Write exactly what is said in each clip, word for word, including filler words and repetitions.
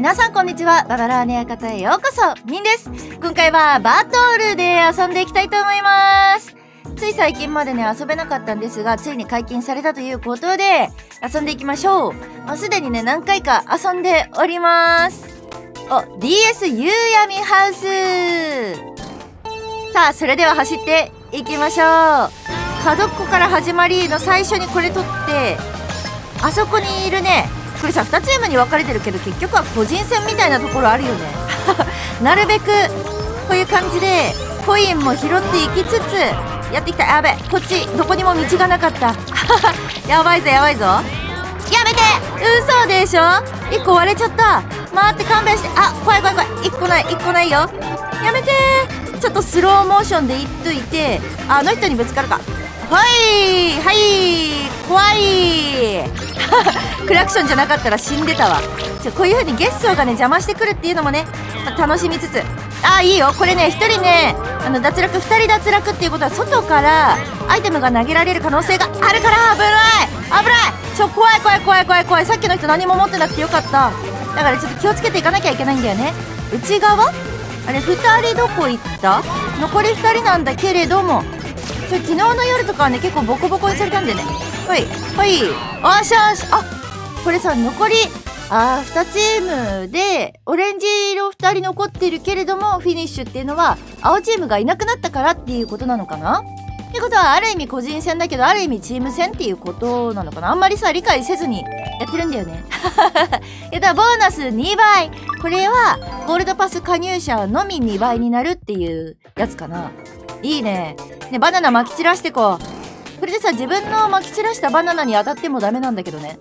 皆さんこんにちは。ババラーネ館へようこそ。ミンです。今回はバトルで遊んでいきたいと思います。つい最近までね、遊べなかったんですが、ついに解禁されたということで、遊んでいきましょう。まあ、すでにね、何回か遊んでおります。お、ディーエス 夕闇ハウス。さあ、それでは走っていきましょう。角っこから始まりの最初にこれ取って、あそこにいるね、これさ、にチームに分かれてるけど、結局は個人戦みたいなところあるよね。なるべく、こういう感じで、コインも拾っていきつつ、やっていきたい。やべ、こっち、どこにも道がなかった。やばいぞ、やばいぞ。やめて！嘘でしょ？いっこ割れちゃった。待って、勘弁して。あ、怖い怖い怖い。いっこない、いっこないよ。やめてー。ちょっとスローモーションで言っといて、あの人にぶつかるか。はいはい怖いクラクションじゃなかったら死んでたわ。ちょこういう風にゲッソーがね邪魔してくるっていうのもね、まあ、楽しみつつ、あいいよ。これね、ひとりね、あの脱落、ふたり脱落っていうことは外からアイテムが投げられる可能性があるから危ない危ないちょ怖い怖い怖い怖い怖い。さっきの人何も持ってなくてよかった。だからちょっと気をつけていかなきゃいけないんだよね。内側あれふたりどこ行った？残りふたりなんだけれども、ちょ昨日の夜とかはね結構ボコボコにされたんでね。はいはいあしゃーしあこれさ残りあーにチームでオレンジ色ふたり残ってるけれどもフィニッシュっていうのは青チームがいなくなったからっていうことなのかな。ってことはある意味個人戦だけどある意味チーム戦っていうことなのかな。あんまりさ理解せずにやってるんだよね。やったボーナスにばい。これはゴールドパス加入者のみにばいになるっていうやつかな。いいね。ね、バナナ撒き散らしてこう。これでさ、自分の撒き散らしたバナナに当たってもダメなんだけどね。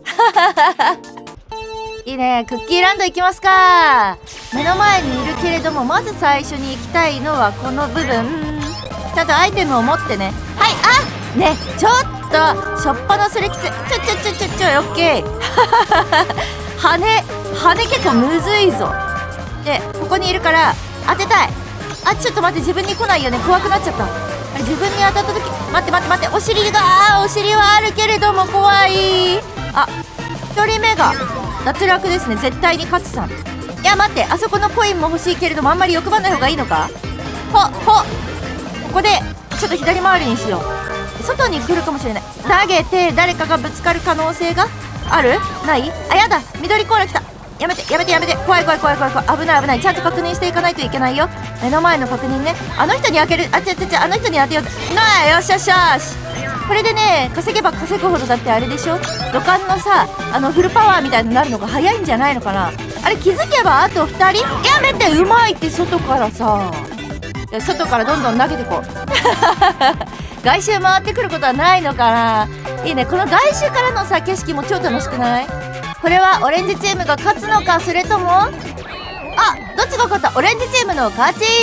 いいね。クッキーランド行きますか。目の前にいるけれども、まず最初に行きたいのはこの部分。ちゃんとアイテムを持ってね。はい、あね、ちょっと、しょっぱなすれきつ。ちょちょちょちょちょ、オッケー。羽、羽結構むずいぞ。で、ここにいるから、当てたい。あ、ちょっと待って、自分に来ないよね。怖くなっちゃった。あれ、自分に当たった時、待って待って待って、お尻が、あー、お尻はあるけれども怖い。あ、ひとりめが、脱落ですね。絶対に勝つさん。いや、待って、あそこのコインも欲しいけれども、あんまり欲張んない方がいいのか。ほ、ほ、ここで、ちょっと左回りにしよう。外に来るかもしれない。投げて、誰かがぶつかる可能性がある？ない？あ、やだ、緑コーラ来た。やめてやめてやめて怖い怖い怖い怖い怖い危ない危ない。ちゃんと確認していかないといけないよ。目の前の確認ね。あの人に開ける。あちゃちゃちゃあの人に当てようぜ。なあよっしゃっしゃーし。これでね稼げば稼ぐほどだってあれでしょ、土管のさあのフルパワーみたいになるのが早いんじゃないのかな。あれ気づけばあとふたり。やめてうまいって外からさ外からどんどん投げてこう。外周回ってくることはないのかな。いいね。この外周からのさ景色も超楽しくない？これはオレンジチームが勝つのか、それともあどっちが勝った？オレンジチームの勝ち。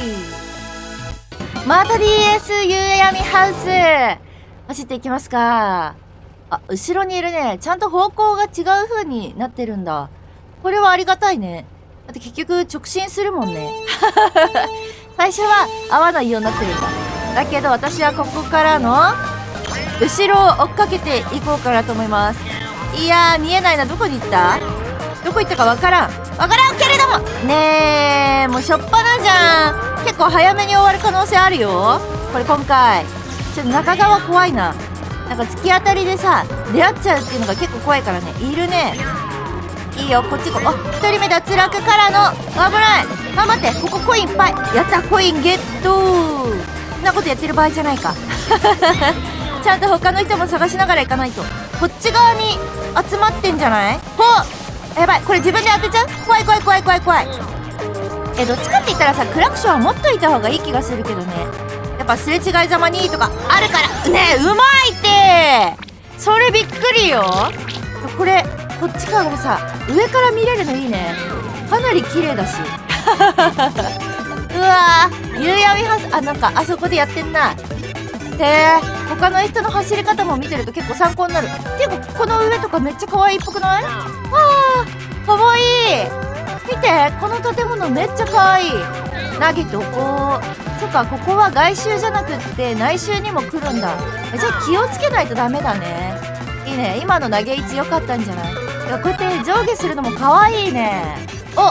また ディーエス 夕闇ハウス走っていきますか。あ後ろにいるね。ちゃんと方向が違う風になってるんだ。これはありがたいね。だって結局直進するもんね。最初は合わないようになってるんだ。だけど私はここからの後ろを追っかけていこうかなと思います。いやー見えないな。どこに行った？どこ行ったかわからんわからんけれどもねえもうしょっぱなじゃん。結構早めに終わる可能性あるよこれ今回。ちょっと中側怖いな。なんか突き当たりでさ出会っちゃうっていうのが結構怖いからね。いるね。いいよこっちこあひとりめ脱落からの危ない。頑張って。ここコインいっぱい。やったコインゲット。そんなことやってる場合じゃないか。ちゃんと他の人も探しながら行かないと。こっち側に集まってんじゃない？ほっやばい。これ自分で当てちゃう？怖い怖い怖い怖い怖い。えどっちかって言ったらさクラクションは持っといた方がいい気がするけどね。やっぱすれ違いざまにとかあるからねえうまいってそれびっくりよ。これこっちからさ上から見れるのいいね。かなり綺麗だし。うわー夕闇ハウスあなんかあそこでやってんな。へえ他の人の走り方も見てると結構参考になる。っていうかこの上とかめっちゃ可愛いっぽくない？わあかわいい。見てこの建物めっちゃ可愛い。投げておこう。そっかここは外周じゃなくって内周にも来るんだ。えじゃあ気をつけないとダメだね。いいね。今の投げ位置良かったんじゃない？いやこうやって上下するのも可愛いね。お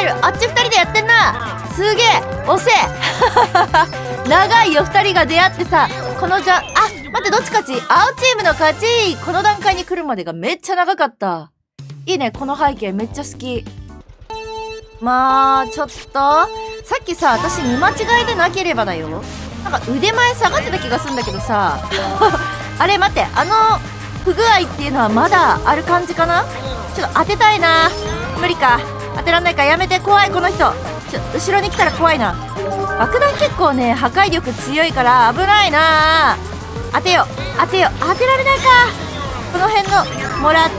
る。あっち二人でやってんな。すげえ押せ長いよ、二人が出会ってさ。このじゃ、あ、待って、どっち勝ち？青チームの勝ち。この段階に来るまでがめっちゃ長かった。いいね、この背景めっちゃ好き。まあ、ちょっと、さっきさ、私見間違いでなければだよ。なんか腕前下がってた気がするんだけどさ。あれ、待って、あの、不具合っていうのはまだある感じかな？ちょっと当てたいな。無理か。当てらんないか。やめて、怖い、この人。ちょ、後ろに来たら怖いな。爆弾結構ね、破壊力強いから危ないな。当てよ、当てよ、当てられないか。この辺の、もらって、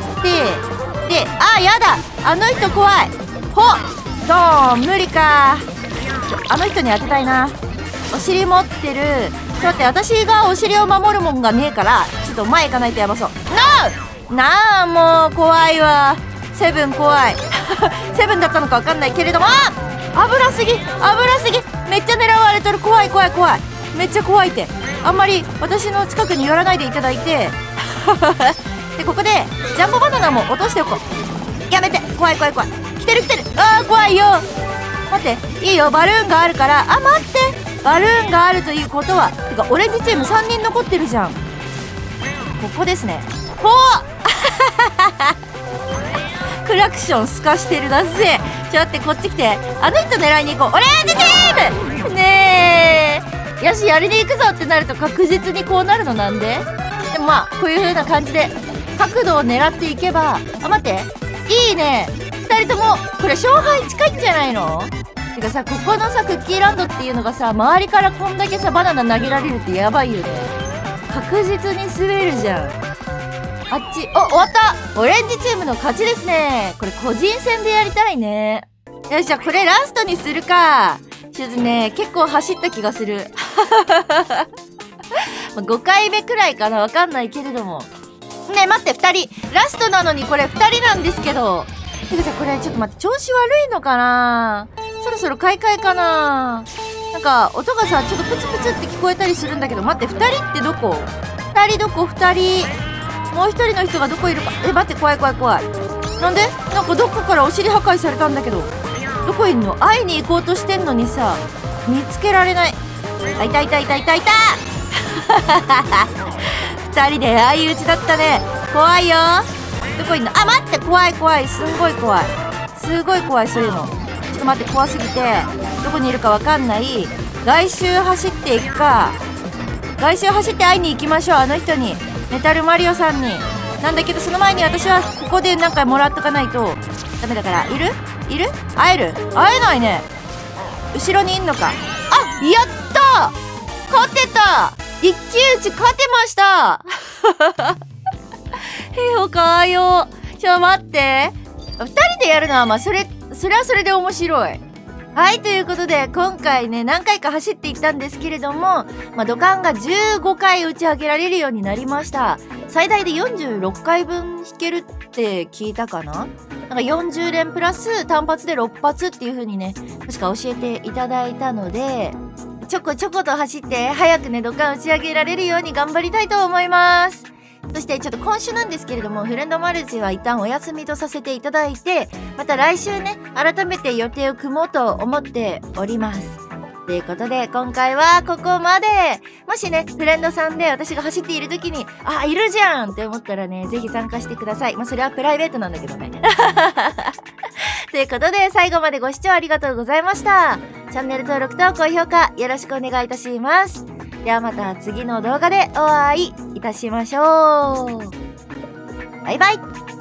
で、あ、やだ。あの人怖い。ほっドーン、無理か。あの人に当てたいな。お尻持ってる。ちょっと待って、私がお尻を守るもんがねえから、ちょっと前行かないとやばそう。ノーなあ、もう、怖いわ。セブン怖い。セブンだったのかわかんないけれども、あ危なすぎ危なすぎめっちゃ狙われてる。怖い怖い怖い。めっちゃ怖いって。あんまり私の近くに寄らないでいただいて。で、ここで、ジャンボバナナも落としておこう。やめて怖い怖い怖い。来てる来てる。あー怖いよ。待って、いいよ、バルーンがあるから。あ、待って、バルーンがあるということは、てかオレンジチームさんにん残ってるじゃん。ここですね。ほっクラクションすかしてるだぜ。ちょっと待って、こっち来て。あの人狙いに行こう。オレンジチームねえ。よし、やりに行くぞってなると確実にこうなるのなんで。でもまあ、こういう風な感じで角度を狙っていけば。あ、待って。いいね。二人とも、これ勝敗近いんじゃないの？てかさ、ここのさ、クッキーランドっていうのがさ、周りからこんだけさ、バナナ投げられるってやばいよね。確実に滑るじゃん。あっち、お、終わった。オレンジチームの勝ちですね。これ個人戦でやりたいね。よし、じゃあこれラストにするか。ちょっとね、結構走った気がする。ごかいめくらいかな、わかんないけれども。ねえ、待って、二人。ラストなのにこれ二人なんですけど。てかさ、これちょっと待って、調子悪いのかな？そろそろ買い替えかな？なんか、音がさ、ちょっとプツプツって聞こえたりするんだけど、待って、二人ってどこ？二人どこ？二人。もう一人の人がどこいるか。え、待って、怖い怖い怖い。なんで？なんかどっかからお尻破壊されたんだけど。どこいんの？会いに行こうとしてんのにさ、見つけられない。あ、いたいたいたいたいた二人で相打ちだったね。怖いよ。どこいんの？あ、待って、怖い怖い。すんごい怖い。すごい怖い、そういうの。ちょっと待って、怖すぎて、どこにいるかわかんない。外周走っていくか。外周走って会いに行きましょう、あの人に。メタルマリオさんに。なんだけど、その前に私はここでなんかもらっとかないとダメだから。いる？いる？会える？会えないね。後ろにいんのか。あ、やったー！勝てた！一騎打ち勝てましたへよかわよ。ちょ、待って。二人でやるのは、まあ、それ、それはそれで面白い。はい、ということで、今回ね、何回か走っていったんですけれども、まあ、土管がじゅうごかい打ち上げられるようになりました。最大でよんじゅうろっかいぶん引けるって聞いたかな？なんかよんじゅうれんプラス単発でろっぱつっていう風にね、確か教えていただいたので、ちょこちょこと走って、早くね、土管打ち上げられるように頑張りたいと思います。そしてちょっと今週なんですけれども、フレンドマルチは一旦お休みとさせていただいて、また来週ね、改めて予定を組もうと思っております。ということで、今回はここまで。もしね、フレンドさんで私が走っている時に、あ、いるじゃんって思ったらね、ぜひ参加してください。まあ、それはプライベートなんだけどね。ということで、最後までご視聴ありがとうございました。チャンネル登録と高評価よろしくお願いいたします。ではまた次の動画でお会いいたしましょう。バイバイ。